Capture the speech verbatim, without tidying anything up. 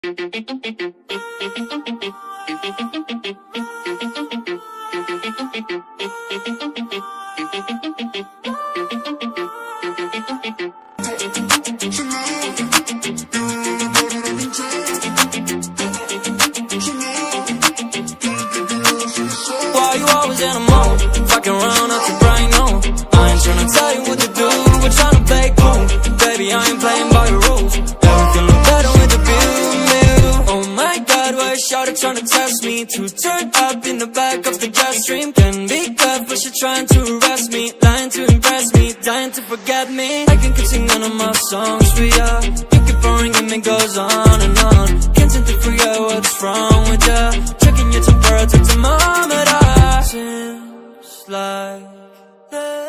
Why you always in a mood? Fucking around up to bright noon. I ain't tryna tell you what to do, we're tryna play cool. Baby, I ain't playing by your rules. Everything look better with the view. Oh my God, why is shawty tryna test me? To turn up in the back of the jet stream. Can be good, but she trying to arrest me. Lying to impress me, dying to forget me. I can keep singing all my songs for ya. You keep boring and it goes on and on. Can't seem to forget what's wrong with ya. Checking your temperature thermometer. Seems like